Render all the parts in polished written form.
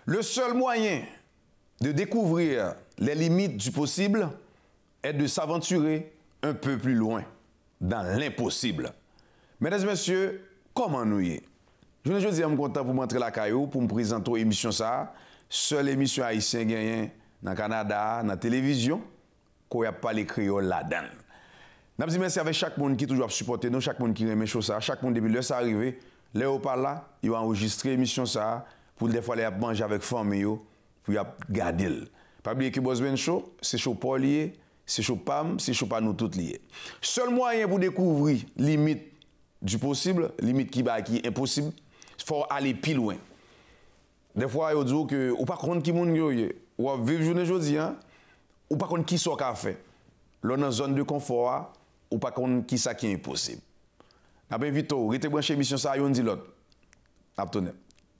Le seul moyen de découvrir les limites du possible est de s'aventurer un peu plus loin, dans l'impossible. Mesdames et messieurs, comment nous y est? Je dis, je suis content pour montrer la caillou, pour me présenter l'émission ça. Seule émission haïtienne gagnée dans le Canada, dans la télévision, qu'on a pas les créoles là-dedans. Nous disons merci avec chaque monde qui toujours supporté nous, chaque monde qui aime choses ça, chaque monde depuis là ça arrivé, là au par là, il a enregistré l'émission ça pour des fois les manger avec famille pour garder. Pas oublier que Bosben Show, c'est show pas lié, c'est show Pam, c'est show pas nous toutes liés. Seul moyen pour découvrir limite du possible, limite qui est impossible, il faut aller plus loin. Des fois, ils disent que ou pas contre qui moun yo ou vivre journée jodi ou pas contre qui soit qu'a fait. Là dans zone de confort ou pas contre qui ça qui est impossible. N'a pas invité ou rete branché émission ça yon dit l'autre. N'a tourner.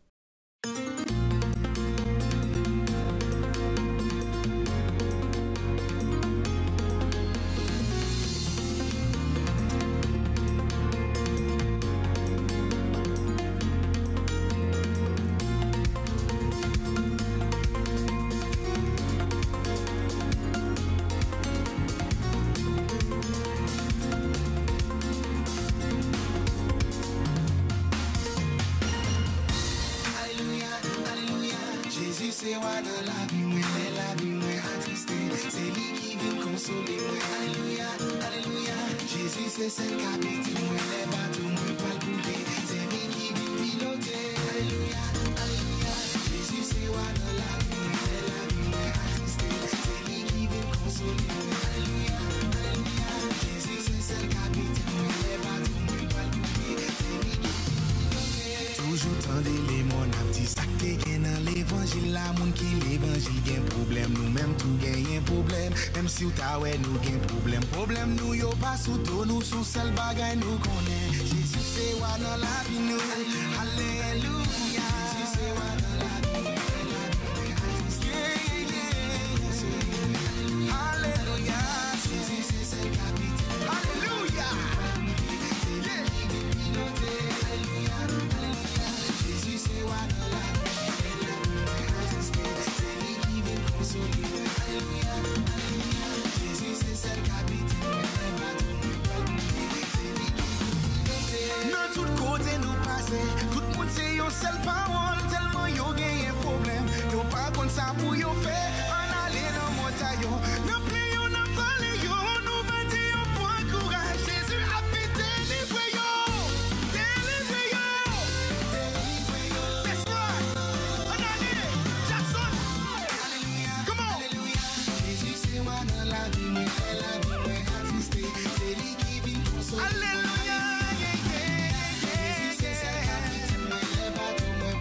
C'est moi dans la vie, moi attristé. C'est lui qui vient consoler moi. Alléluia, alléluia. Jésus c'est celle qui habite moi. Les bateaux moi pas le couler. C'est lui qui vient piloter. Alléluia, alléluia. Jésus c'est moi dans la vie, moi attristé. C'est lui qui vient consoler moi. Alléluia, alléluia. Jésus c'est celle qui habite moi. Les bateaux moi pas le couler. C'est lui qui toujours tendez les mon petit sac dans l'évangile la moun qui l'évangile gain problème nous même tout gain problème même si ou ta ouais nous gain problème nous yo pas sous tout nous sous seul bagay nous connaît Jésus c'est wa dans la vie nous alléluia Jésus c'est wa dans la vie alléluia Jésus c'est celle capitaine alléluia Jésus c'est wa dans la Jésus c'est celle qui habite dans tout côté nous passer tout le monde c'est yon seul parole tellement yon gagne un problème yon pas comme ça pour yon faire en aller dans montagne yon plie yon en vallée yon nous vendit yon point courage Jésus a fait délivrer yon that's right en aller Jackson come on Jésus c'est moi dans la vie moi attristé c'est lui qui vient consoler alléluia Jésus c'est celle qui habite moi les bateaux moi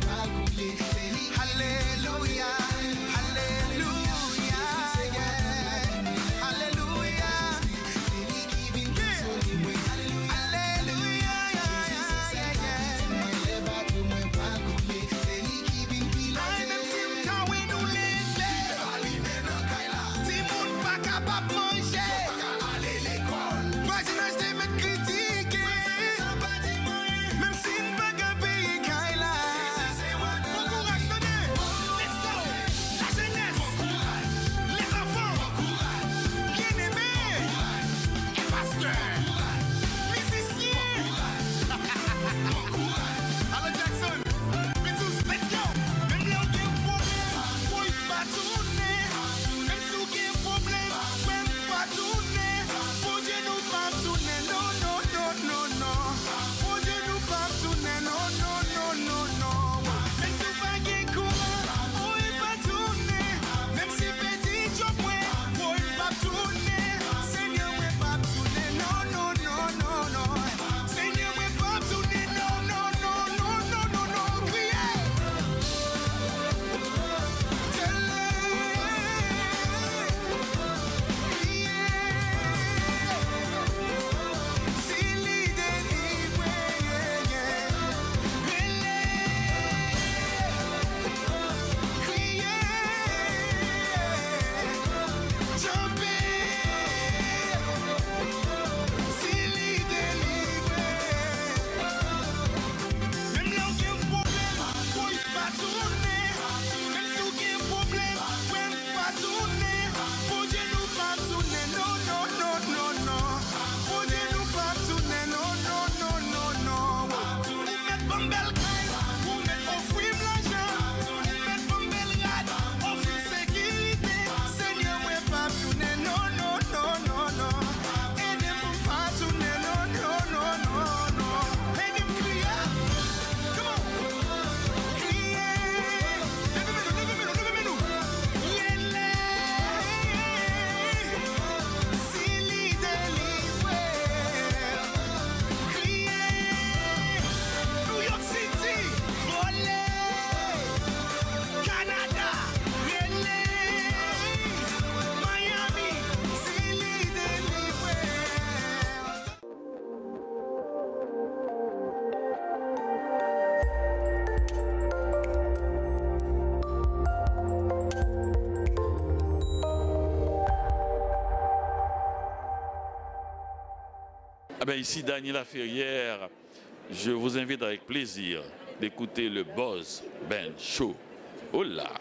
Ah ben ici Daniel Laferrière, je vous invite avec plaisir d'écouter le Buzz Ben Show. Oh là!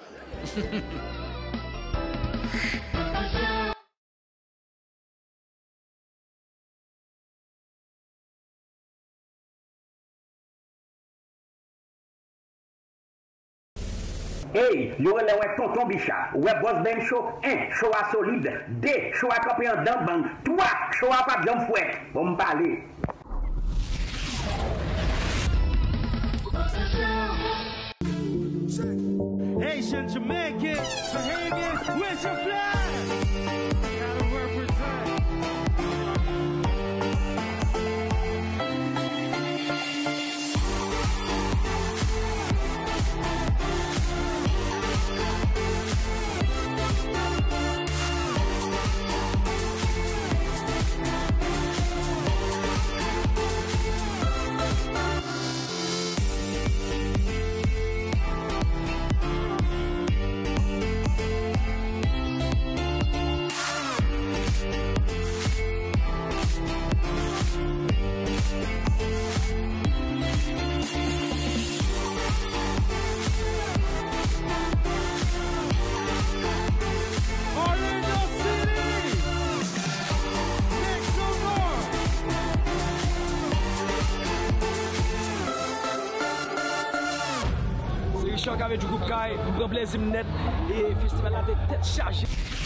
Hey, yo le ouais tonton Bicha, ouais boss ben show, 1, show à solide, 2, show à camper en dedans bang, 3, show à pas bien fouet, pour me parler. Haitian, Jamaican, Bahamian, where's your flag? Gotta represent. Richard avec du groupe Kai, un grand plaisir net et festival avec tête chargée.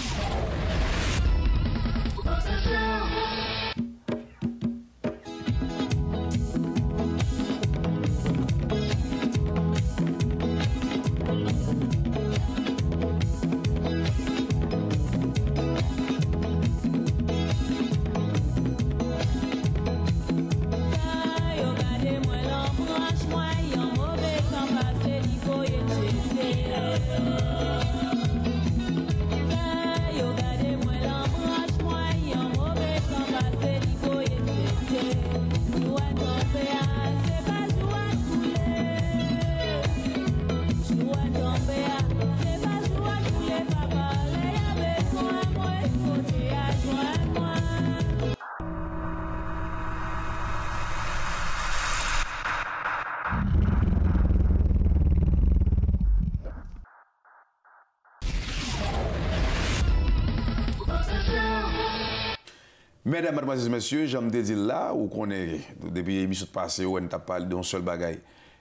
Mesdames, mademoiselles, messieurs, j'aime dire là, où qu'on est, depuis l'émission passée, où on a parlé d'un seul bagaille.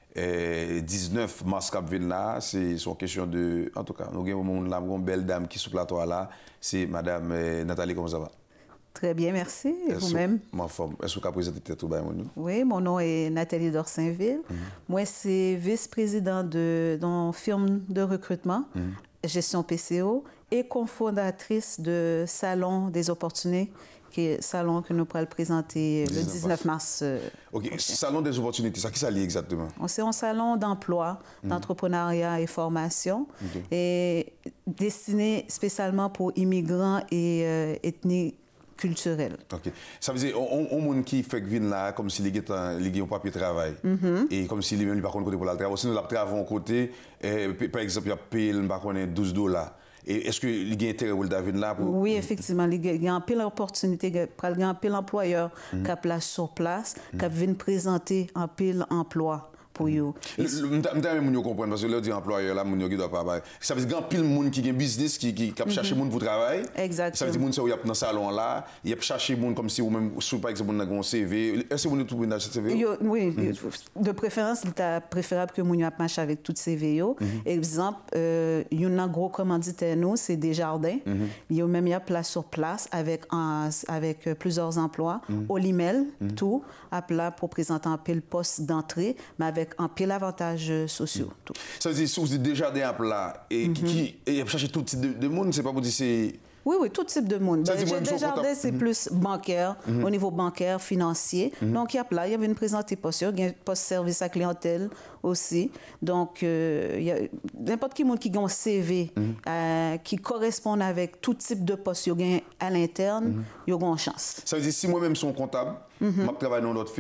19 mars cap vient là, c'est une question de. En tout cas, nous avons une belle dame qui est sur le plateau là, c'est Madame Nathalie, comment ça va? Très bien, merci. Et vous-même? Ma forme. Est-ce que vous pouvez présenter tout bas, Oui, mon nom est Nathalie Dorsainville. Moi, c'est vice-présidente d'une firme de recrutement, gestion PCO, et cofondatrice de Salon des opportunités, qui est le salon que nous pourrons présenter le 19 mars. OK, Salon des opportunités, ça qui ça lie exactement? C'est un salon d'emploi, d'entrepreneuriat et formation, et destiné spécialement pour immigrants et ethnies culturelles. OK. Ça veut dire, on monde qui fait vin là, comme s'il y a un papier de travail, et comme s'il y a par contre côté pour le travail, sinon il a travaillé en côté, par exemple, il a payé $12. Et est-ce qu'il y a intérêt pour David là pour... Oui, effectivement. Il y a un pile d'opportunités, il y a un pile d'employeurs qui place sur place, qui viennent présenter un pile emploi pour eux. Je ne comprends parce que là, dit employeur là, qui doit pas. Ça veut dire qu'il y a un pile de monde qui a un business, qui cherche des gens pour travailler. Exactement. Ça veut dire que les gens qui dans le salon là, ils cherchent des gens comme si, ou même, par exemple, on a un CV. Est-ce que vous avez tout dans ce CV? Oui, de préférence, il est préférable que les gens marchent avec toutes ces CV. Exemple, il y a un gros commanditaire, nous, c'est Desjardins. Il y a même place sur place avec plusieurs emplois. Au limel, tout, à plat pour présenter un pile poste d'entrée, mais avec un pile avantages sociaux. Tout. Ça veut dire, si vous êtes déjà des là, et qui cherche tout type de monde, c'est pas pour dire c'est... Oui, tout type de monde. Desjardins, c'est plus bancaire, au niveau bancaire, financier. Donc, il y a là, il y avait une présentée poste, il y a un poste service à clientèle aussi. Donc, il y a n'importe qui monde qui a un CV qui correspond avec tout type de poste à l'interne, il y a une chance. Ça veut dire, si moi-même suis comptable, je travaille dans notre firme,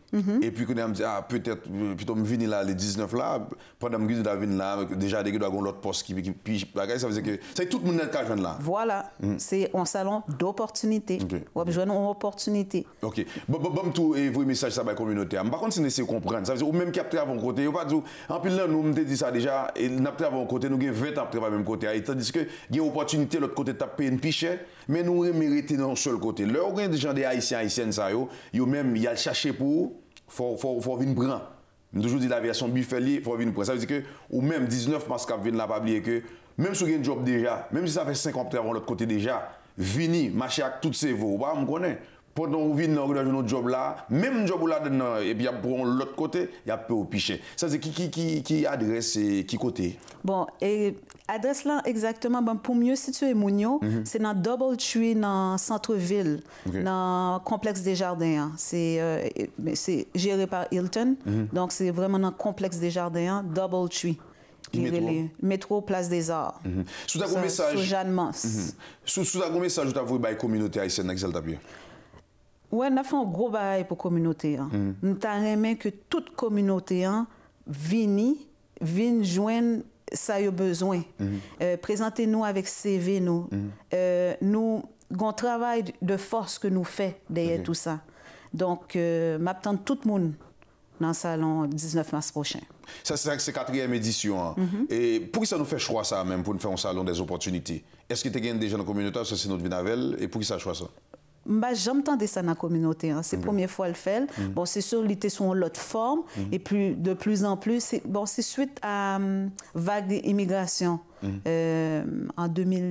Et puis, quand on me dit, ah, peut-être, plutôt me venir là, les 19 là, pendant que je venir là, déjà, dès que je dois avoir l'autre poste qui ça veut dire que c'est tout le monde qui a là. Voilà, c'est un salon d'opportunité. On a besoin d'une opportunité. Ok. Bon, tout, et vous, message, ça va communauté. Par contre, c'est nécessaire de comprendre. Ça veut dire, ou même qui a travaillé à mon côté, pas dire, en plus, là, nous, on dit ça déjà, et nous avons travaillé à mon côté, nous avons 20 ans à travailler à même côté. Tandis que, il y a une opportunité, l'autre côté, tu as payé une pichette, mais nous, on mérité dans un seul côté. Là, on a des gens, des haïtiennes, ça, ils même, il y a le chercher pour, faut venir prendre. Je toujours dit la version buffelier, il faut venir prendre. Ça veut dire que, ou même 19 mars, quand vient là, pas oublier que, même si vous avez un job déjà, même si ça fait 5 ans que vous avez l'autre côté déjà, venez, marcher avec toutes ces voix, on connaît. Pendant que vous venez dans notre job là, même job là, et puis pour l'autre côté, il y a peu au pichet. Ça, c'est qui adresse et qui côté? Bon, et adresse là exactement, bon, pour mieux situer Mounio, c'est dans Doubletree, dans centre-ville, dans le complexe des Jardins. C'est géré par Hilton, donc c'est vraiment dans le complexe des Jardins, Doubletree. Métro Place des Arts. Sous un message. Sous Jeanne Mans. Sous un message, tu as vu la communauté haïtienne dans Exaltapie? Oui, on a fait un gros travail pour la communauté. Nous avons aimé que toute communauté vienne joindre ça a besoin. Présentez-nous avec CV. Nous avons un travail de force que nous faisons derrière tout ça. Donc, m'attends tout le monde dans le salon 19 mars prochain. Ça, c'est la 4e édition. Et pour qui ça nous fait choix ça même, pour nous faire un salon des opportunités? Est-ce que tu as des gens dans la communauté, ça c'est notre Vinavel, et pour qui ça choix ça? J'entendais ça dans la communauté. C'est la première fois le fait. Bon, c'est sûr, il était sur l'autre forme. Et puis, de plus en plus, c'est suite à vague d'immigration en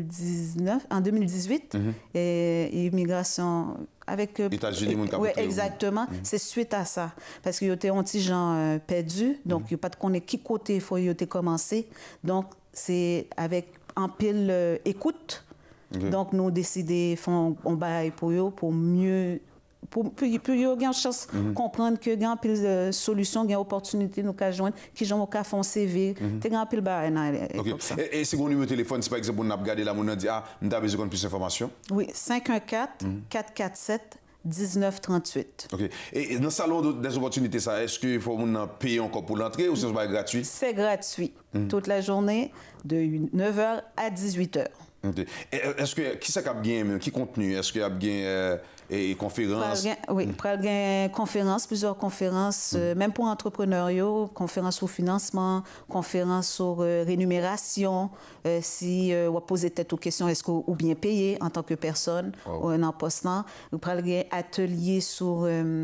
2018. Et immigration avec... États-Unis, oui, exactement. C'est suite à ça. Parce qu'il y a des petits gens perdus. Donc, il n'y a pas de connaître qui côté il faut commencer. Donc, c'est avec un pile écoute. Donc, nous décidons de faire un bail pour eux, pour mieux. Pour avoir une chance de comprendre que il y a une solution, il y a une opportunité nous joindre, qui ont fait un CV, il y a un pile bail. Et si mon numéro de téléphone, c'est par exemple, on a regardé là, on a dit, ah, nous avons besoin de plus d'informations? Oui, 514-447-1938. OK. Et dans le salon des opportunités, est-ce qu'il faut payer encore pour l'entrée ou c'est gratuit? C'est gratuit. Toute la journée, de 9h à 18h. Okay. Est-ce que qui ça a bien qui contenu? Est-ce qu'il y a bien conférences? Oui, il y a conférences, plusieurs conférences, même pour entrepreneuriat, conférences sur financement, conférences sur rémunération, si on pose tête aux questions, est-ce qu'on ou bien payé en tant que personne ou un impostant. Il y a un atelier sur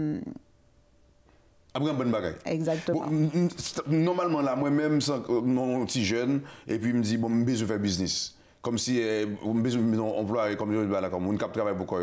après un bon bagage. Exactement. Bon, normalement là, moi-même, mon petit jeune, et puis il me dit bon, je besoin de faire business. Comme si on emploie comme on travaille beaucoup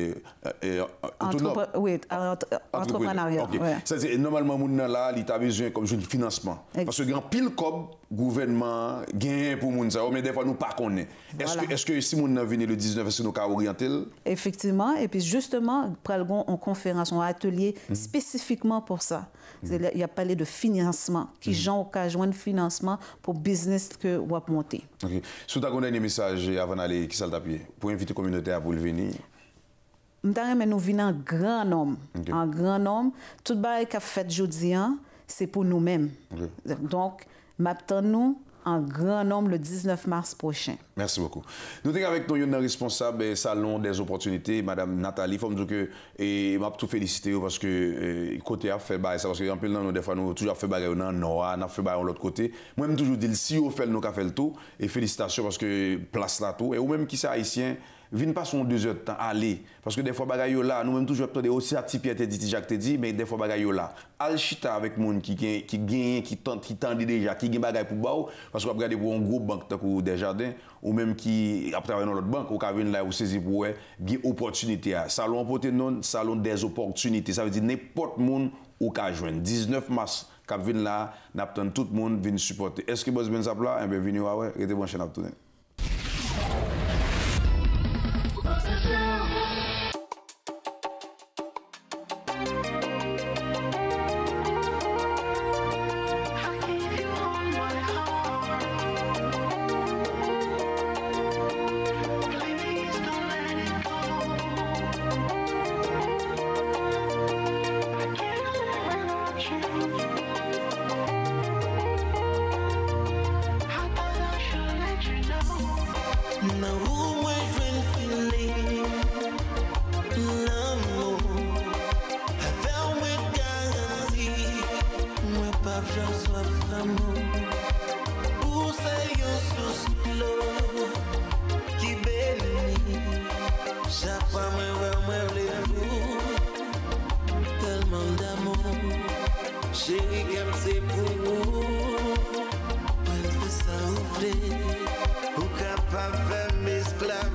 entrepreneuriat. Okay. Ouais. Ça c'est normalement mon là il a besoin comme de financement parce que grand pile comme gouvernement gain pour moun ça mais des fois nous pas connaît. Est-ce que si moun venir le 19 est-ce que nous ca orienter? Effectivement et puis justement pralgon en conférence en atelier spécifiquement pour ça. Il y a parlé de financement qui gens au cas joindre financement pour business que on va monter. OK. Sous ta connait message avant d'aller qui ça le pied pour inviter la communauté à pour venir. Mais nous venons en grand nombre. Okay. En grand nombre. Tout le qui a fait aujourd'hui, c'est pour nous-mêmes. Okay. Donc, m'attendons en grand nombre le 19 mars prochain. Merci beaucoup. Nous sommes avec nous, une responsable salon des opportunités, Madame Nathalie. Il faut me dire que je tout féliciter parce que côté a fait ça parce que en plus des fois nous toujours fait bagarre dans nord, on a fait bagarre de l'autre côté. Moi même toujours dire si on fait nous qu'a fait le tout et félicitations parce que place là tout et ou même qui c'est haïtien viens pas son 2 heures de temps aller parce que des fois bagaille là nous même toujours attendre aussi à Pierre te dit Jacques te dit mais des fois bagaille là al chita avec monde qui gagne qui tend déjà qui gagne bagaille pour baou parce qu'on regarder pour un gros banque comme Desjardins ou même qui a travaillé dans l'autre banque ou qui vient là ou saisir pour une opportunité salon porté non salon des opportunités ça veut dire n'importe monde ou ka joindre 19 mars cap vinn là n'attend tout le monde vinn supporter est-ce que boss ben ça là et bien venez ouais restez branché n'a tourner. Now who my friend feeling l'amour avec moi garantie moi pas soif d'amour pour c'est yo sous l'eau qui bénit chaque fois moi les fous tellement d'amour chérie comme c'est pour vous on fait ça ouvrir ou capable de m'esclaver.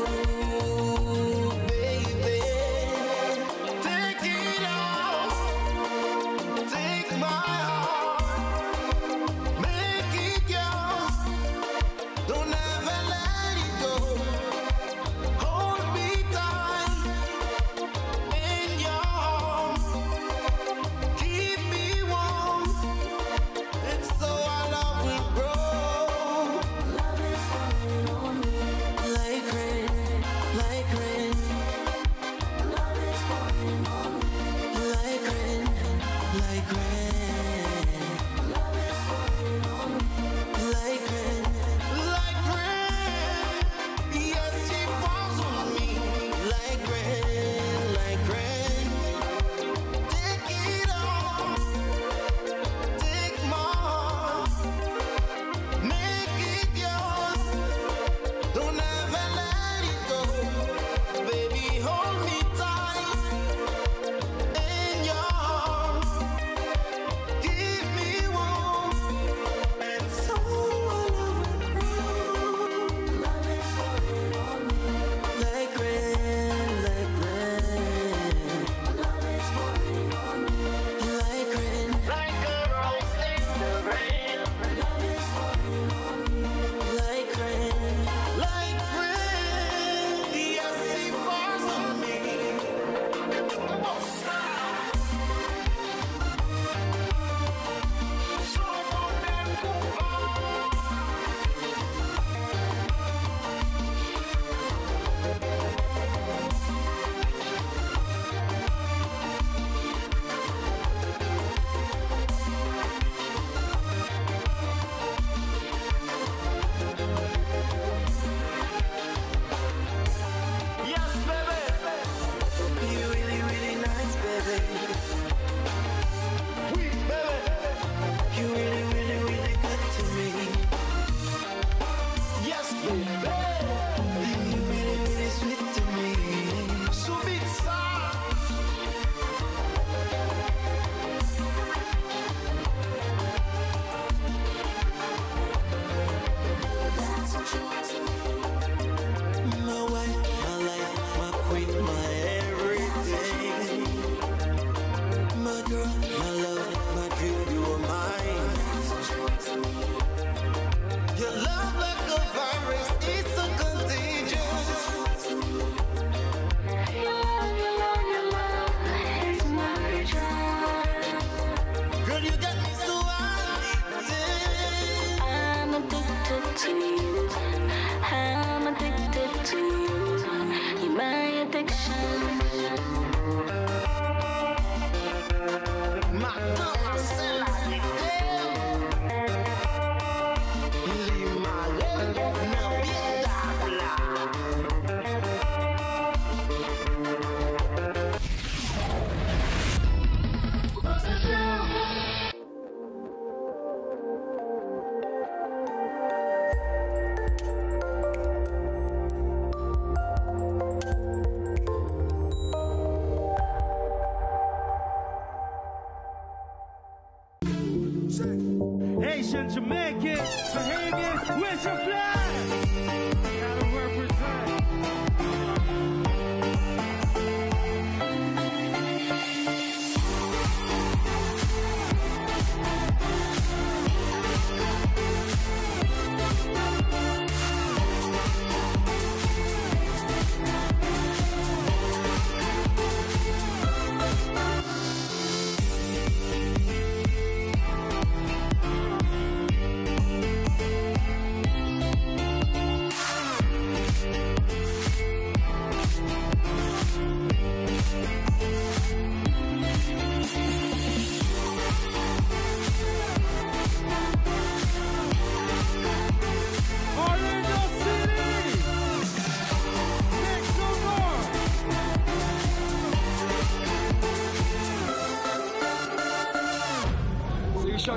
Asian Jamaican behavior, where's your flag? Gotta represent.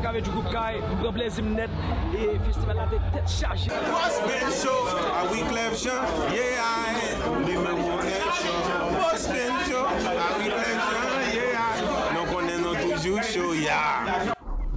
avec du groupe Kai, on prend plaisir net et festival avec tête chargée. Boss Ben Show, a Wyclef Jean, yeah, I numéro 1 show. Boss Ben Show, a Wyclef Jean, yeah, donc on est toujours chaud, yeah.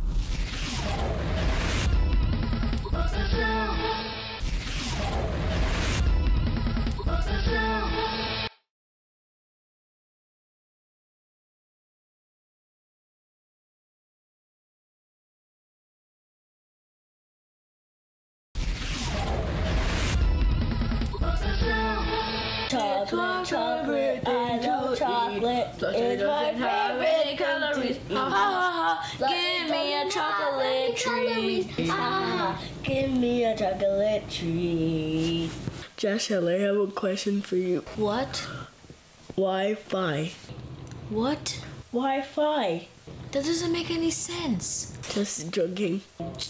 Chocolate, I love chocolate. It's my favorite calories. Give me a chocolate treat. Give me a chocolate treat. Joshua, I have a question for you. What? Wi-Fi. What? Wi-Fi. That doesn't make any sense. Just joking.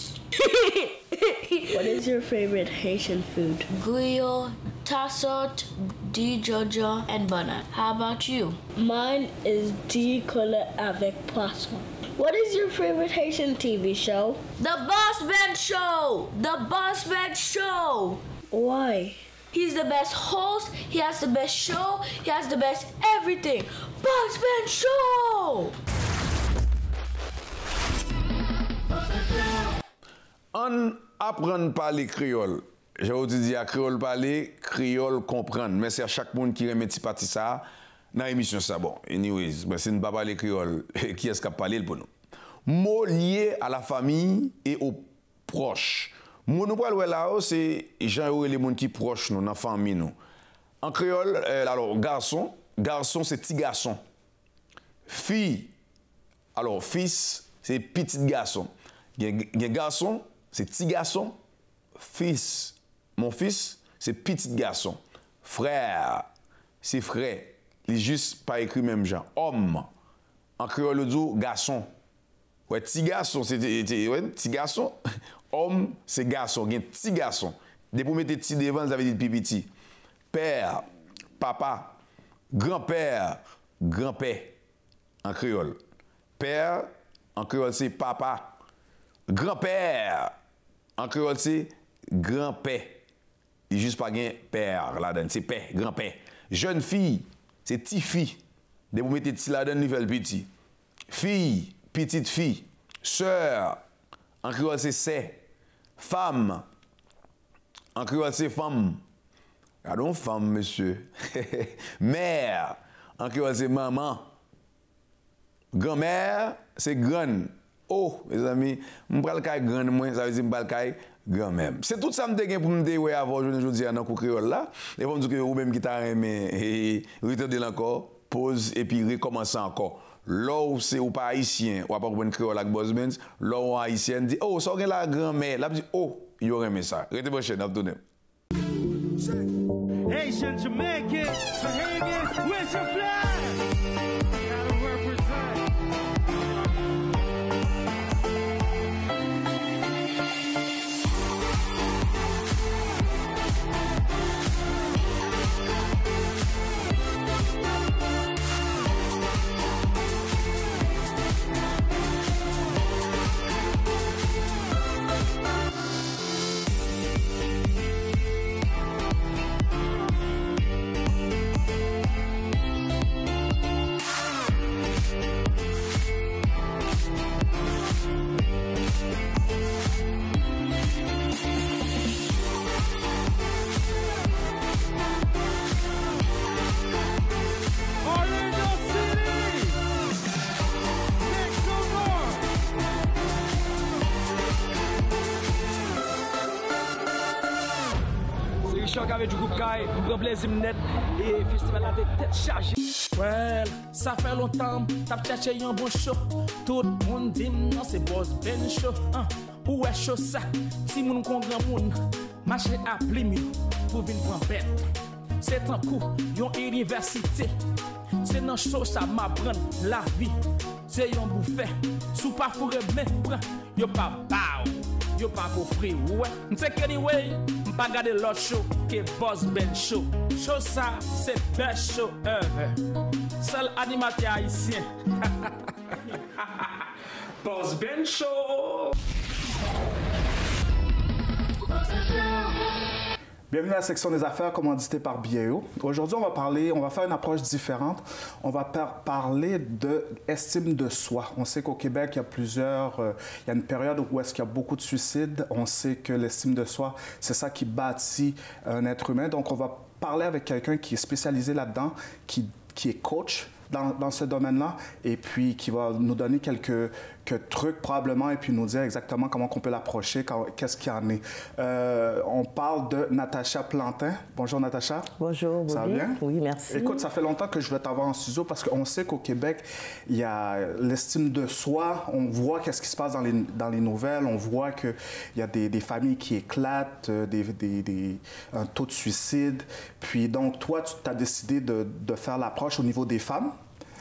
What is your favorite Haitian food? Guyo, tassot, di jojo, and banana. How about you? Mine is di colle avec poisson. What is your favorite Haitian TV show? The Boss Ben Show! The Boss Ben Show! Why? He's the best host, he has the best show, he has the best everything. Boss Ben Show! On apprend parler créole. J'ai dit à créole parler, créole comprendre. Mais c'est à chaque monde qui remet petit parti ça dans l'émission ça. Bon, anyways, mais si nous ne pas parler créole, qui est-ce qui a parlé pour nous? Mots liés à la famille et aux proches. Mot nous parlons là, c'est gens les gens qui proches nous, dans la famille nous. En créole, alors garçon c'est petit garçon. Fille, alors fils, c'est petit garçon. Garçon, c'est petit garçon. Fils, mon fils, c'est petit garçon. Frère, c'est frère. Il est juste pas écrit même genre. Homme, en créole le dit garçon. Ouais, petit garçon, c'est petit garçon. Homme, c'est garçon. Il y a petit garçon. Dès pour mettre petit devant, ça veut dire petit. Père, papa, grand-père, grand-père, en créole. Père, en créole, c'est papa. Grand-père, en créole, c'est grand-père. Il n'y a juste pas un père là-dedans, c'est père, grand-père. Jeune fille, c'est petite fille. Dès que vous mettez petit là-dedans, il fait le petit. Fille, petite fille. Sœur, en créole, c'est c'est. Femme, en créole, c'est femme. Regardons femme, monsieur. Mère, en créole, c'est maman. Grand-mère, c'est grande. Oh, mes amis, je ne parle pas de grand, ça veut dire que je parle de grand même. C'est tout ça que je pour me dire avant aujourd'hui dans le créole là. Et vous me dire que vous-même qui t'a aimé, retournez encore, pause et puis recommencer encore. Là où c'est ou pas haïtien, ou pas pour une créole avec Boss Benz, là où haïtien dit, oh, ça, la grand-mère. Là, dit, oh, il aurait aimé ça. Restez prochain, on va tourner. Haitian, Jamaican, Bahamian, where's your flag? Gotta represent. Avec du groupe Kai, on prend plaisir net et festival avec tête chargée. Well, ça fait longtemps, t'as cherché un bon show. Tout le monde dit non, c'est Boss Ben Show. Où est show ça? Si moun kon grand moun, marché à Plymouth pour venir prendre bête. C'est un coup, yon université. C'est dans show ça m'apprend la vie. C'est yon bouffet, sous pas fourré mais prend, yon pas bao. Yo pas pour free, ouais. M'sais qu'anyway, m'pas garder l'autre show que Boss Ben Show. Show ça, c'est best show ever. Seul animateur haïtien. Boss Ben Show! Bienvenue à la section des affaires commanditée par BAO. Aujourd'hui, on va faire une approche différente. On va parler d'estime de soi. On sait qu'au Québec, il y a une période où est-ce qu'il y a beaucoup de suicides. On sait que l'estime de soi, c'est ça qui bâtit un être humain. Donc, on va parler avec quelqu'un qui est spécialisé là-dedans, qui est coach dans ce domaine-là, et puis qui va nous donner quelques trucs probablement, et puis nous dire exactement comment on peut l'approcher, qu'est-ce qu'il y en est. On parle de Natacha Plantin. Bonjour Natacha. Bonjour, Bobby. Ça va bien? Oui, merci. Écoute, ça fait longtemps que je veux t'avoir en studio parce qu'on sait qu'au Québec, il y a l'estime de soi. On voit qu'est-ce qui se passe dans les nouvelles. On voit qu'il y a des familles qui éclatent, un taux de suicide. Puis donc, toi, tu as décidé de faire l'approche au niveau des femmes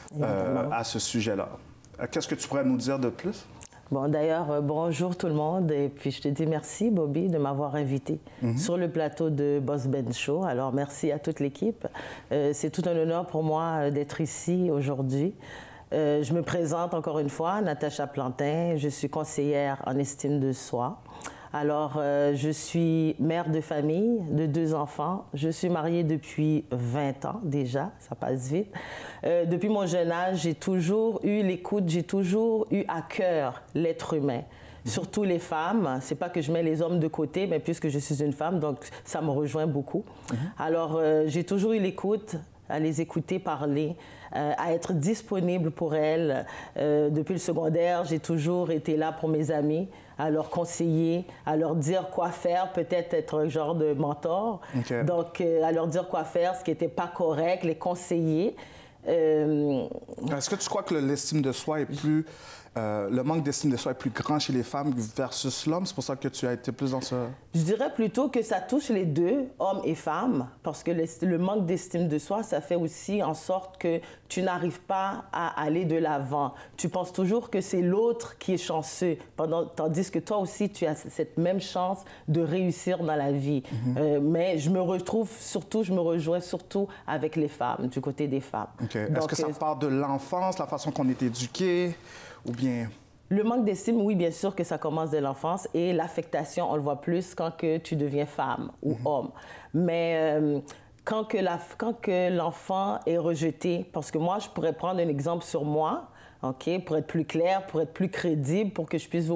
à ce sujet-là. Qu'est-ce que tu pourrais nous dire de plus? Bon, d'ailleurs, bonjour tout le monde. Et puis, je te dis merci, Bobby, de m'avoir invité sur le plateau de Boss Ben Show. Alors, merci à toute l'équipe. C'est tout un honneur pour moi d'être ici aujourd'hui. Je me présente encore une fois, Natacha Plantin. Je suis conseillère en estime de soi. Alors, je suis mère de famille de 2 enfants. Je suis mariée depuis 20 ans déjà, ça passe vite. Depuis mon jeune âge, j'ai toujours eu l'écoute, j'ai toujours eu à cœur l'être humain. Surtout les femmes. C'est pas que je mets les hommes de côté, mais puisque je suis une femme, donc ça me rejoint beaucoup. Alors, j'ai toujours eu l'écoute, à les écouter parler, à être disponible pour elles. Depuis le secondaire, j'ai toujours été là pour mes amis, à leur conseiller, à leur dire quoi faire, peut-être être un genre de mentor. Okay. Donc, à leur dire quoi faire, ce qui n'était pas correct, les conseiller. Est-ce que tu crois que l'estime de soi est plus... le manque d'estime de soi est plus grand chez les femmes versus l'homme? C'est pour ça que tu as été plus dans ce... Je dirais plutôt que ça touche les deux, hommes et femmes, parce que le manque d'estime de soi, ça fait aussi en sorte que tu n'arrives pas à aller de l'avant. Tu penses toujours que c'est l'autre qui est chanceux, tandis que toi aussi, tu as cette même chance de réussir dans la vie. Mais je me rejoins surtout avec les femmes, du côté des femmes. Okay. Est-ce que ça part de l'enfance, la façon qu'on est éduqué? Ou bien... Le manque d'estime, oui, bien sûr que ça commence de l'enfance, et l'affectation, on le voit plus quand que tu deviens femme ou homme. Mais quand que l'enfant est rejeté, parce que moi, je pourrais prendre un exemple sur moi, OK, pour être plus clair, pour être plus crédible, pour que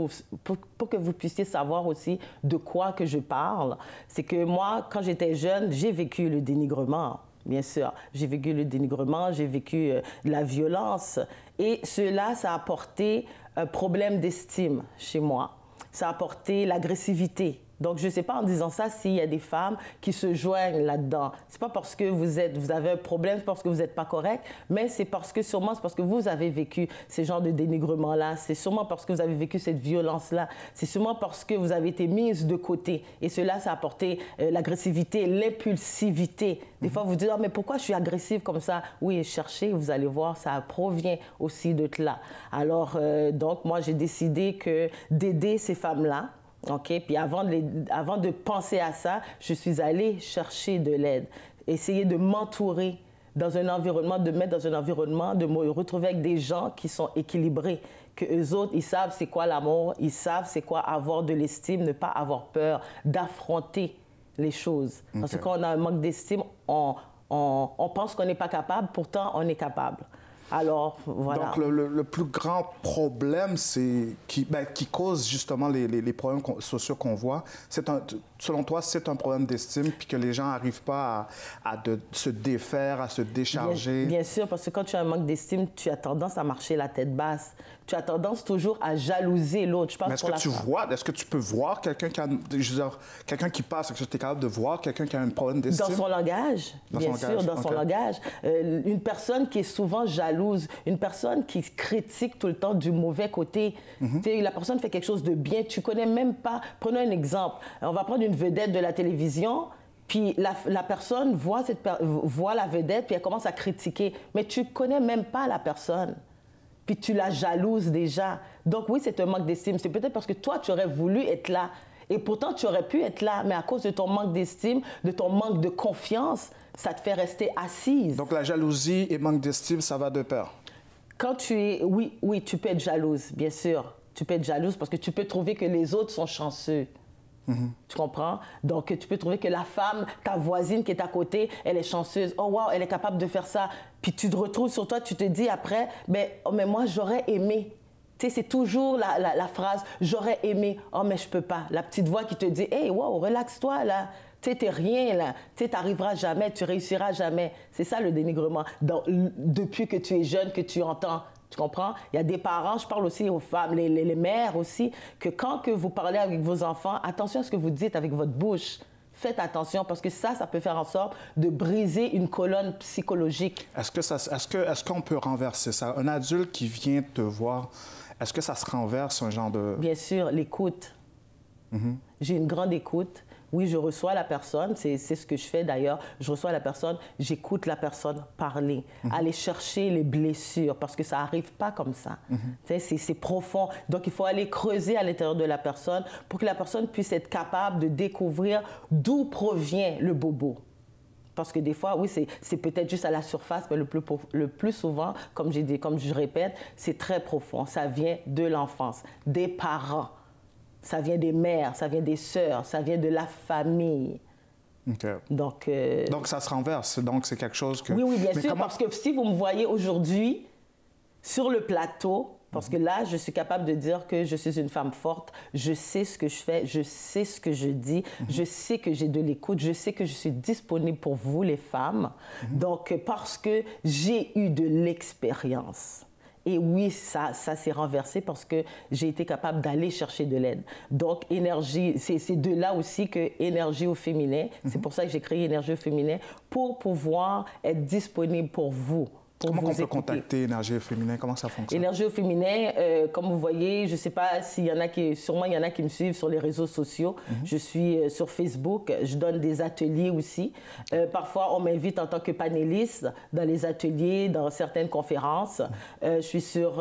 vous puissiez savoir aussi de quoi que je parle. C'est que moi, quand j'étais jeune, j'ai vécu le dénigrement. Bien sûr, j'ai vécu le dénigrement, j'ai vécu de la violence. Et cela, ça a apporté un problème d'estime chez moi. Ça a apporté l'agressivité. Donc, je ne sais pas en disant ça s'il y a des femmes qui se joignent là-dedans. Ce n'est pas parce que vous avez un problème, c'est parce que vous n'êtes pas correct, mais c'est parce que vous avez vécu ces genres de dénigrement-là. C'est sûrement parce que vous avez vécu cette violence-là. C'est sûrement parce que vous avez été mise de côté. Et cela, ça a apporté l'agressivité, l'impulsivité. Des fois, vous dites, oh, mais pourquoi je suis agressive comme ça? Oui, cherchez, vous allez voir, ça provient aussi de là. Alors, donc, moi, j'ai décidé d'aider ces femmes-là. OK? Puis avant de penser à ça, je suis allée chercher de l'aide, essayer de m'entourer dans un environnement, de me retrouver avec des gens qui sont équilibrés, que eux autres, ils savent c'est quoi l'amour, ils savent c'est quoi avoir de l'estime, ne pas avoir peur d'affronter les choses. Okay. Parce que quand on a un manque d'estime, on pense qu'on n'est pas capable, pourtant on est capable. Alors, voilà. Donc, le plus grand problème qui cause justement les problèmes sociaux qu'on voit, selon toi, c'est un problème d'estime, puis que les gens n'arrivent pas à se défaire, à se décharger. Bien sûr, parce que quand tu as un manque d'estime, tu as tendance à marcher la tête basse. Tu as tendance toujours à jalouser l'autre. Mais est-ce que tu peux voir quelqu'un qui passe, est-ce que tu es capable de voir quelqu'un qui a un problème d'estime? Dans son langage, bien sûr, dans son langage. Une personne qui est souvent jalouse, une personne qui critique tout le temps du mauvais côté. La personne fait quelque chose de bien, tu connais même pas. Prenons un exemple. On va prendre une vedette de la télévision. Puis la personne voit la vedette, puis elle commence à critiquer. Mais tu connais même pas la personne. Puis tu la jalouses déjà. Donc oui, c'est un manque d'estime. C'est peut-être parce que toi, tu aurais voulu être là. Et pourtant, tu aurais pu être là. Mais à cause de ton manque d'estime, de ton manque de confiance, ça te fait rester assise. Donc la jalousie et manque d'estime, ça va de pair? Quand tu es... Oui, tu peux être jalouse, bien sûr. Tu peux être jalouse parce que tu peux trouver que les autres sont chanceux. Tu comprends? Donc, tu peux trouver que la femme, ta voisine qui est à côté, elle est chanceuse. Oh, wow, elle est capable de faire ça. Puis tu te retrouves sur toi, tu te dis après, oh, mais moi, j'aurais aimé. Tu sais, c'est toujours la phrase, j'aurais aimé. Oh, mais je peux pas. La petite voix qui te dit, hey, wow, relaxe-toi, là. Tu sais, t'es rien, là. Tu sais, t'arriveras jamais, tu réussiras jamais. C'est ça, le dénigrement. Depuis que tu es jeune, que tu entends. Tu comprends? Il y a des parents, je parle aussi aux femmes, les mères aussi, que quand que vous parlez avec vos enfants, attention à ce que vous dites avec votre bouche. Faites attention parce que ça peut faire en sorte de briser une colonne psychologique. Est-ce qu'on peut renverser ça? Un adulte qui vient te voir, est-ce que ça se renverse, un genre de... Bien sûr, l'écoute. J'ai une grande écoute. Oui, je reçois la personne, c'est ce que je fais d'ailleurs. Je reçois la personne, j'écoute la personne parler, aller chercher les blessures, parce que ça n'arrive pas comme ça. C'est profond. Donc, il faut aller creuser à l'intérieur de la personne pour que la personne puisse être capable de découvrir d'où provient le bobo. Parce que des fois, oui, c'est peut-être juste à la surface, mais le plus souvent, comme je répète, c'est très profond. Ça vient de l'enfance, des parents. Ça vient des mères, ça vient des sœurs, ça vient de la famille. Okay. Donc, ça se renverse, donc c'est quelque chose que... Oui, bien sûr, parce que si vous me voyez aujourd'hui sur le plateau, parce que là, je suis capable de dire que je suis une femme forte, je sais ce que je fais, je sais ce que je dis, je sais que j'ai de l'écoute, je sais que je suis disponible pour vous, les femmes. Donc, parce que j'ai eu de l'expérience. Et oui, ça s'est renversé parce que j'ai été capable d'aller chercher de l'aide. Donc, énergie, c'est de là aussi que énergie au féminin, c'est pour ça que j'ai créé énergie au féminin, pour pouvoir être disponible pour vous. Comment on peut contacter Énergie au féminin? Comment ça fonctionne? Énergie au féminin, comme vous voyez, je ne sais pas s'il y en a sûrement il y en a qui me suivent sur les réseaux sociaux. Je suis sur Facebook, je donne des ateliers aussi. Parfois, on m'invite en tant que panéliste dans les ateliers, dans certaines conférences. Je suis sur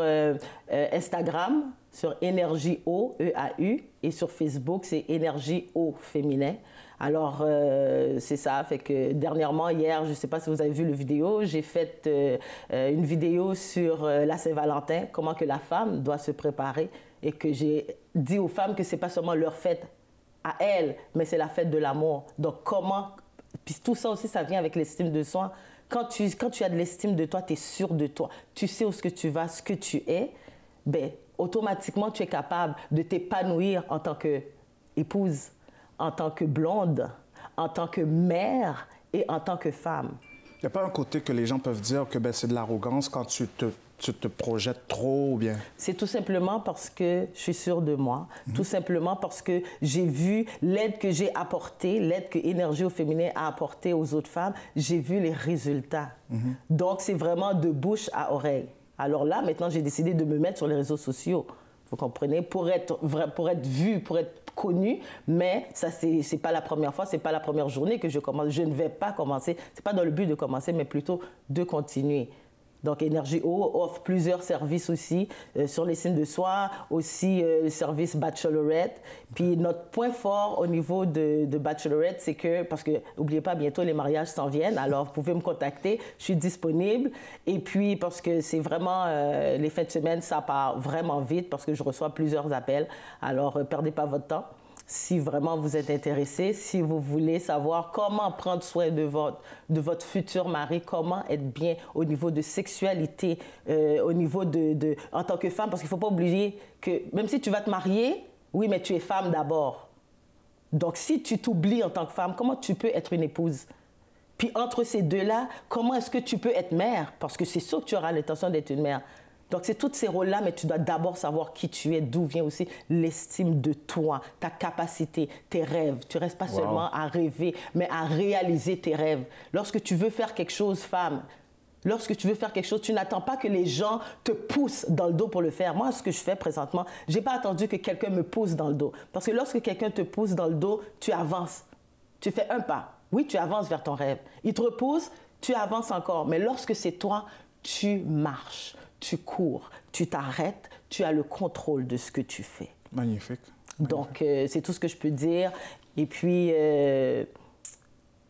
Instagram, sur Énergie O, E-A-U, et sur Facebook, c'est Énergie au féminin. Alors, c'est ça. Fait que dernièrement, hier, je ne sais pas si vous avez vu la vidéo, j'ai fait une vidéo sur la Saint-Valentin, comment que la femme doit se préparer et que j'ai dit aux femmes que ce n'est pas seulement leur fête à elles, mais c'est la fête de l'amour. Donc, comment... Puis tout ça aussi, ça vient avec l'estime de soi. Quand tu as de l'estime de toi, tu es sûr de toi. Tu sais où ce que tu vas, ce que tu es, bien, automatiquement, tu es capable de t'épanouir en tant qu'épouse, en tant que blonde, en tant que mère et en tant que femme. Il n'y a pas un côté que les gens peuvent dire que c'est de l'arrogance quand tu te projettes trop ou bien? C'est tout simplement parce que je suis sûre de moi, tout simplement parce que j'ai vu l'aide que j'ai apportée, l'aide que Énergie au féminin a apportée aux autres femmes, j'ai vu les résultats. Donc, c'est vraiment de bouche à oreille. Alors là, maintenant, j'ai décidé de me mettre sur les réseaux sociaux. Vous comprenez? Pour être vue, pour être connue, mais ça, c'est pas la première fois, c'est pas la première journée que je commence. Je ne vais pas commencer. C'est pas dans le but de commencer, mais plutôt de continuer. Donc, Énergie O offre plusieurs services aussi sur l'estime de soi, aussi le service Bachelorette. Puis, notre point fort au niveau de Bachelorette, c'est que, parce que, n'oubliez pas, bientôt les mariages s'en viennent, alors vous pouvez me contacter, je suis disponible. Et puis, parce que c'est vraiment, les fins de semaine, ça part vraiment vite, parce que je reçois plusieurs appels. Alors, perdez pas votre temps. Si vraiment vous êtes intéressé, si vous voulez savoir comment prendre soin de votre futur mari, comment être bien au niveau de sexualité, au niveau en tant que femme, parce qu'il ne faut pas oublier que même si tu vas te marier, oui, mais tu es femme d'abord. Donc, si tu t'oublies en tant que femme, comment tu peux être une épouse? Puis entre ces deux-là, comment est-ce que tu peux être mère? Parce que c'est sûr que tu auras l'intention d'être une mère. Donc, c'est tous ces rôles-là, mais tu dois d'abord savoir qui tu es, d'où vient aussi l'estime de toi, ta capacité, tes rêves. Tu ne restes pas seulement à rêver, mais à réaliser tes rêves. Lorsque tu veux faire quelque chose, femme, lorsque tu veux faire quelque chose, tu n'attends pas que les gens te poussent dans le dos pour le faire. Moi, ce que je fais présentement, je n'ai pas attendu que quelqu'un me pousse dans le dos. Parce que lorsque quelqu'un te pousse dans le dos, tu avances. Tu fais un pas. Oui, tu avances vers ton rêve. Il te repousse, tu avances encore. Mais lorsque c'est toi, tu marches. Tu cours, tu t'arrêtes, tu as le contrôle de ce que tu fais. Magnifique. Donc, c'est tout ce que je peux dire. Et puis,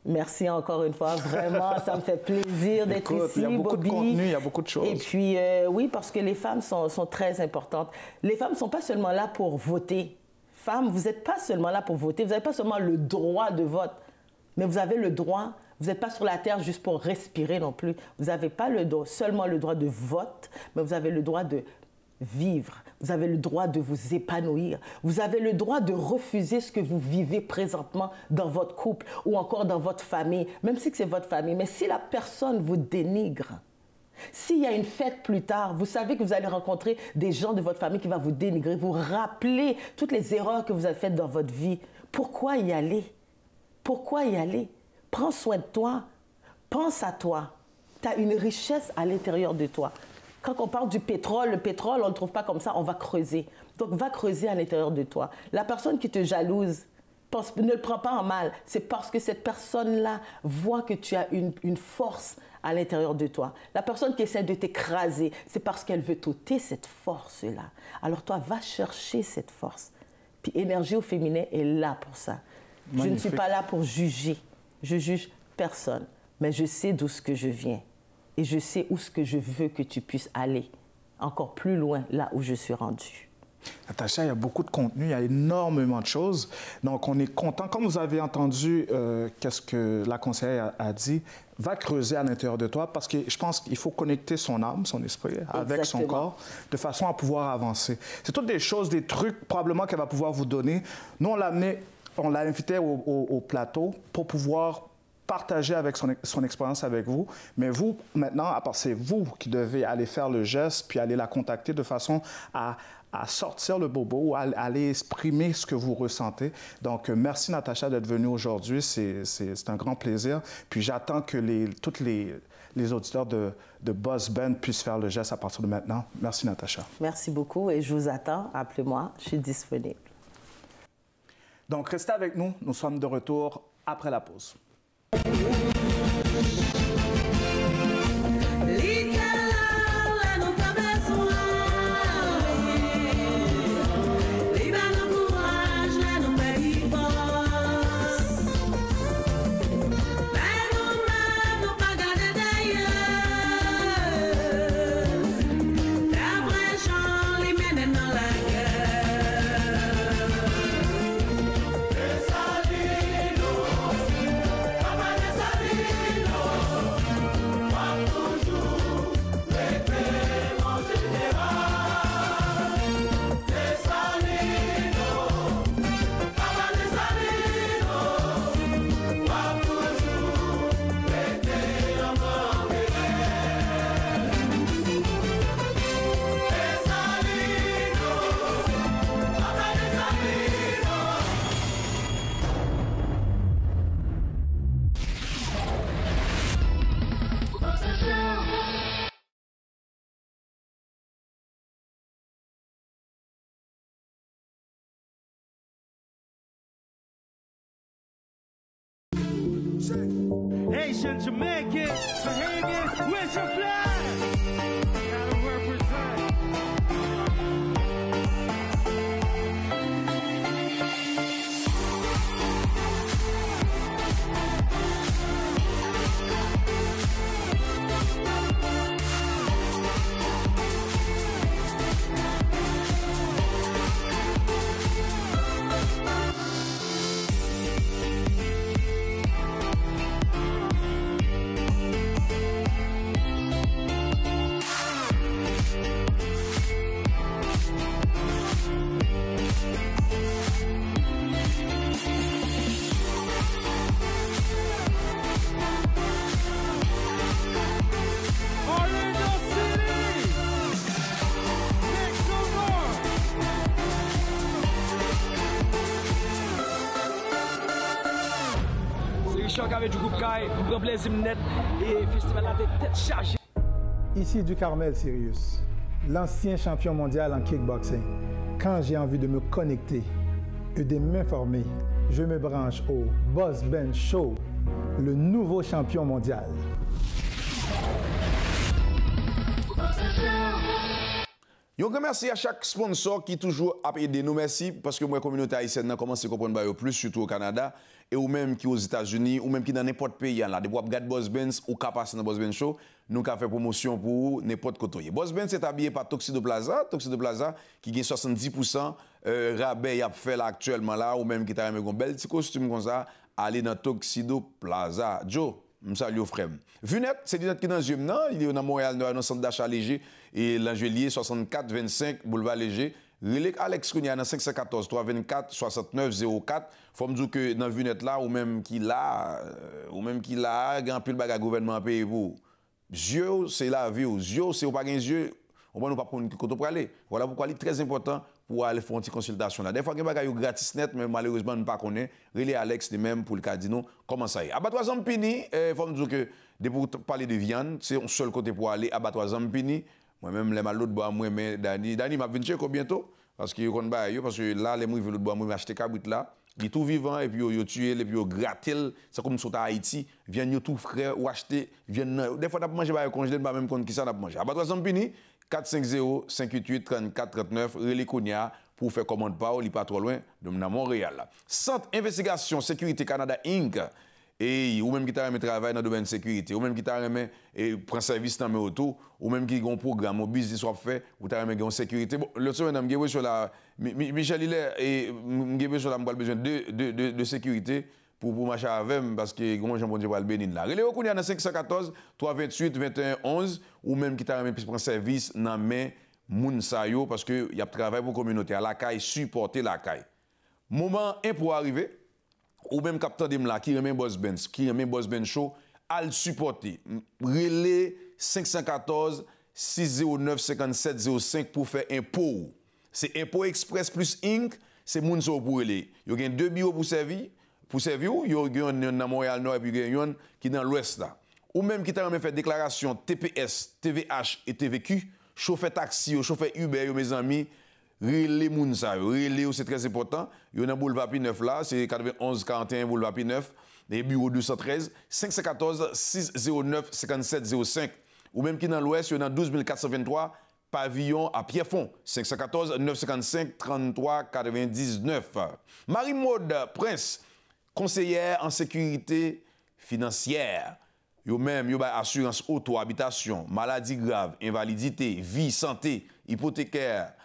Merci encore une fois. Vraiment, ça me fait plaisir d'être ici, il y a beaucoup Bobby. de contenu, il y a beaucoup de choses. Et puis, oui, parce que les femmes sont très importantes. Les femmes ne sont pas seulement là pour voter. Femmes, vous n'êtes pas seulement là pour voter. Vous n'avez pas seulement le droit de vote, mais vous avez le droit. Vous n'êtes pas sur la terre juste pour respirer non plus. Vous n'avez pas seulement le droit de vote, mais vous avez le droit de vivre. Vous avez le droit de vous épanouir. Vous avez le droit de refuser ce que vous vivez présentement dans votre couple ou encore dans votre famille, même si c'est votre famille. Mais si la personne vous dénigre, s'il y a une fête plus tard, vous savez que vous allez rencontrer des gens de votre famille qui vont vous dénigrer, vous rappeler toutes les erreurs que vous avez faites dans votre vie. Pourquoi y aller? Pourquoi y aller? Prends soin de toi. Pense à toi. Tu as une richesse à l'intérieur de toi. Quand on parle du pétrole, le pétrole, on ne le trouve pas comme ça, on va creuser. Donc, va creuser à l'intérieur de toi. La personne qui te jalouse, ne le prends pas en mal. C'est parce que cette personne-là voit que tu as une force à l'intérieur de toi. La personne qui essaie de t'écraser, c'est parce qu'elle veut t'ôter cette force-là. Alors, toi, va chercher cette force. Puis, énergie au féminin est là pour ça. Magnifique. Je ne suis pas là pour juger. Je juge personne. Mais je sais d'où ce que je viens. Et je sais où ce que je veux que tu puisses aller, encore plus loin, là où je suis rendue. Natacha, il y a beaucoup de contenu, il y a énormément de choses. Donc, on est content. Comme vous avez entendu qu'est-ce que la conseillère a dit, va creuser à l'intérieur de toi parce que je pense qu'il faut connecter son âme, son esprit avec son corps de façon à pouvoir avancer. C'est toutes des choses, des trucs probablement qu'elle va pouvoir vous donner. Nous, on l'a invité au plateau pour pouvoir partager avec son expérience avec vous. Mais vous, maintenant, à part c'est vous qui devez aller faire le geste puis aller la contacter de façon à sortir le bobo, à aller exprimer ce que vous ressentez. Donc, merci Natacha d'être venue aujourd'hui. C'est un grand plaisir. Puis j'attends que tous les auditeurs de Boss Ben puissent faire le geste à partir de maintenant. Merci Natacha. Merci beaucoup et je vous attends. Appelez-moi, je suis disponible. Donc, restez avec nous. Nous sommes de retour après la pause. Haitian, Jamaican, Bahamian, where's your flag? Gotta represent. Avec du groupe Kai, un plaisir net et festival avec tête chargée. Ici du Carmel Sirius, l'ancien champion mondial en kickboxing. Quand j'ai envie de me connecter et de m'informer, je me branche au Boss Ben Show, le nouveau champion mondial. Un grand merci à chaque sponsor qui toujours a aidé nous. Merci parce que moi, la communauté haïtienne, a commencé à comprendre plus, surtout au Canada. et ou même qui aux États-Unis, ou même qui dans n'importe pays là, de pouvoir regarder Boss Benz ou qu'à passer dans Boss Benz Show, nous avons fait promotion pour n'importe côté. Boss Benz est habillé par Tuxedo Plaza qui gagne 70% rabais y a fait là actuellement là, ou même qui t'a un bel petit costume comme ça, aller dans Tuxedo Plaza. Joe, je salue frère. Vunet, c'est des qui dans yeux non, il est dans Montréal dans un centre d'achat léger et l'Angelier 64 25 boulevard léger. Relève Alex Kounia dans 514 324 69 04. Faut me dire que dans Vunet là ou même qui là grand pile bagage gouvernement paye pour. Yeux c'est la vie, yeux c'est pas gain yeux, on va nous pas prendre côté pour aller. Voilà pourquoi il est très important pour aller faire une petite consultation là. Des fois que bagage gratis net mais malheureusement nous pas connaît. Relève Alex de même pour le cas nous comment ça y est. Abattoir Zampini, faut me dire que pour parler de viande, c'est un seul côté pour aller abattoir Zampini. Moi-même, les malades bois, moi, mais Dani m'a venu chez bientôt. Parce que parce que là, les mouilles veulent bois, moi, acheter cabrit là. Il est tout vivant, et puis il tué, et puis il gratte. C'est comme si on à Haïti. Viennent tout frais, ou acheter. Des fois, on a mangé, on congélé, pas même compte qui ça, on a mangé. Abattoir Zampini, 450-588-3439, Relais Kounia, pour faire commande par, il n'est pas trop loin de Montréal. Centre Investigation Sécurité Canada Inc. Et ou même qui t'a remis travail dans le domaine de sécurité, ou même qui t'a remis prendre service dans mes autos, ou même qui a un programme, un business soit fait, ou t'a remis en sécurité. Bon, le soir, je sur la Michel Hilaire et je sur la besoin de sécurité pour marcher avec parce que grand Jean Bondier va le bénir là. Relais Kounia dans 514 328 21 11 ou même qui t'a remis prendre service dans mes moun sa yo parce que y a travail pour communauté à la caille supporter la caille. Moment un pour arriver ou même capteur de là qui remet Boss Benz Show à le supporter. Relais 514 609 5705 pour faire impôt. C'est impôt express plus Inc. C'est moun so pour relais. Il y a deux bureaux pour servir. Il y a un dans Montréal Nord et puis il y a un qui dans l'ouest là. Ou même qui t'a fait déclaration TPS, TVH et TVQ, chauffeur taxi, chauffeur Uber, mes amis. Relais moun sa yo. Relais c'est très important. Yo nan boulevard P9 là, c'est 91 41 boulevard P9, et bureau 213 514 609 5705. Ou même qui dans l'ouest, yo nan 12423 pavillon à Pierrefonds 514 955 33 99. Marie-Maude Prince, conseillère en sécurité financière. Yo même yo ba assurance auto habitation, maladie grave, invalidité, vie, santé, hypothécaire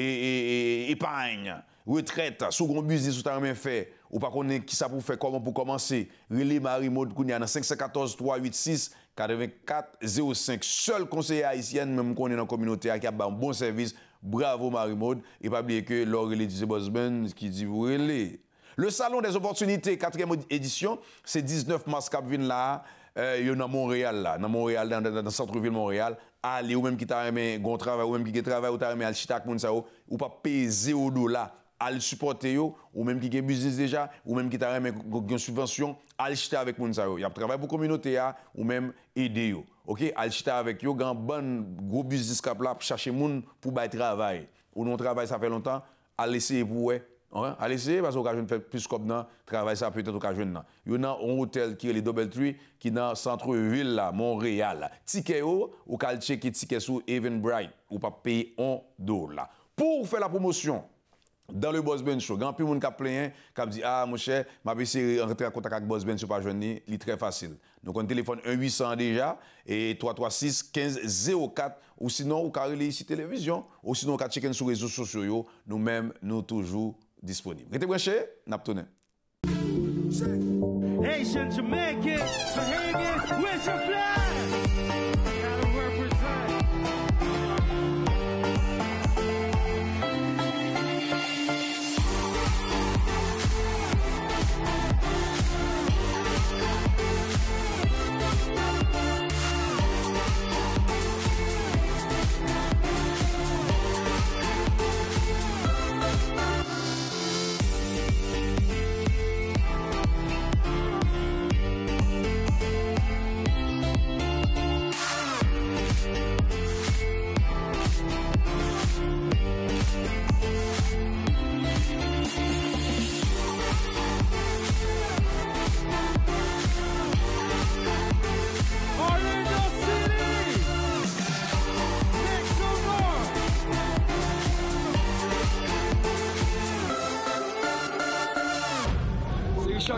et épargne, retraite, second business ou t'as rien fait, ou pas connaître qui ça pour faire comment pour commencer. Relais Marie-Maude Kounia dans 514 386 84 05. Seul conseiller haïtien même qu'on est dans la communauté qui a un bon service. Bravo Marie-Maude et pas oublier que l'Aurélie dit Boss Benz qui dit vous relais. Le salon des opportunités 4e édition, c'est 19 mars cap vinn là. Il y a dans Montréal là, dans le centre-ville Montréal, allez ou même qui t'a remis gon travail ou même qui travaille ou t'a remis al chitak moun sa ou pas payer $0 al supporter yo ou même qui a business déjà ou même qui t'a remis une subvention al chita avec moun sa yo. Y a travail pour communauté ou même aider yo. OK, al chita avec yo grand bon gros business cap là pour chercher moun pour bail travail. Ou non travail ça fait longtemps, al essayer pour ouais. Allez essayer parce qu'on fait plus comme dans travail ça peut-être au cas jeune. Il y a un hôtel qui est le Doubletree qui dans centre-ville là Montréal. Ticket ou cal checker ticket sur Eventbrite ou pas payer $1. Pour faire la promotion dans le Boss Benz Show, grand plus monde qui plein qui dit ah mon cher, m'a essayé rentrer en contact avec Boss Benz pas jeune, il très facile. Donc on téléphone 1-800 déjà et 336 1504 ou sinon ou carré ici télévision ou sinon on checker sur les réseaux sociaux nous-mêmes nous toujours disponible. Restez branchés, n'a pas Haitian, Jamaican, Bahamian, where's your flag? Gotta represent.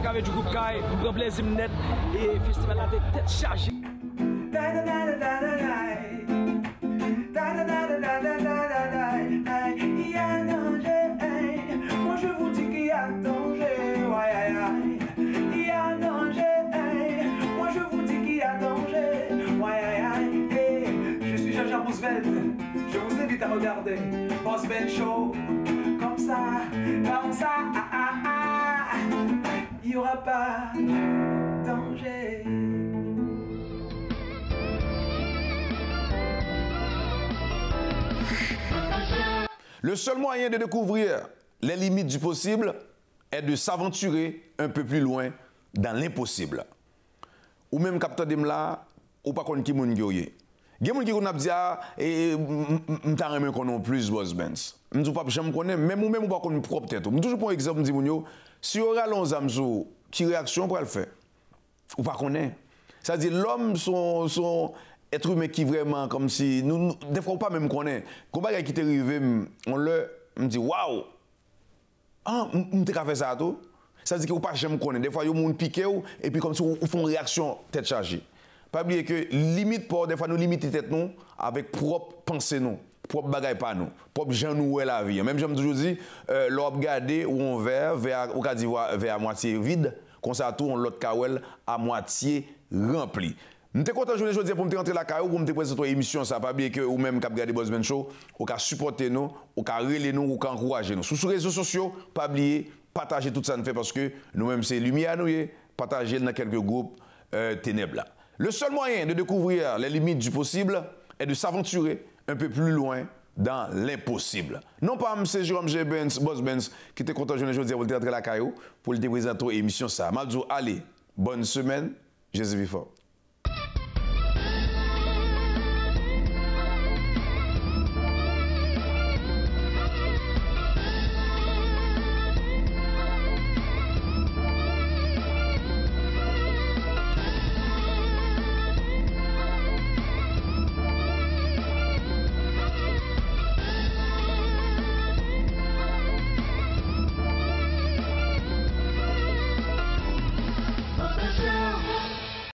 avec du groupe Kai, on prend plaisir net et festival avec tête chargée. Il y a danger, moi je vous dis qu'il y a danger, il y a danger, moi je vous dis qu'il y a danger, je suis Jean-Jean Roosevelt, je vous invite à regarder Boss Ben Show, comme ça, il n'y aura pas danger. Le seul moyen de découvrir les limites du possible est de s'aventurer un peu plus loin dans l'impossible. Ou même capteur de là, ou pas qu'on qui moun gyoye. Gen moun qui qu'on a dit et m'ta remen konon plus Boss Benz. M'dou pas j'aime connais même ou pas qu'on propre tête. Toujours pour exemple dit moun yo, si on ralon zamzo, qui réaction pour le faire? Ou pas connais. Ça dit l'homme son être humain qui vraiment comme si nous des fois pas même connaît quand bagay qui t'est arrivé on le me dit waouh ah m'te ka fait ça tout ça dit que ou pas jamais connaît des fois yo moun piqué ou et puis comme si ou font réaction tête chargée pas oublier que limite pour des fois nous limiter tête nous avec propre pensée nous propre bagay pas nous propre gens nous la vie même j'aime toujours dit l'on regarder ou on vers ou ka dit vers à moitié vide comme ça tout on l'autre kawel à moitié rempli. Je suis content de aujourd'hui pour me rentrer la caillou pour me présenter une émission. Ça pas bien que ou même cap regarder Boss Ben Show, ou ka supporter nous, ou ka relayer nous, ou ka encourager nous. Sur les réseaux sociaux, pas oublier partager tout ça nous fait parce que nous-mêmes c'est lumière nous partager dans quelques groupes ténèbres là. Le seul moyen de découvrir les limites du possible est de s'aventurer un peu plus loin dans l'impossible. Non pas M. Jérôme G. Benz, Boss Benz, qui était content aujourd'hui pour le rentrer la caillou pour le présenter une émission ça. M'a dit allez, bonne semaine, Jésus vit fort.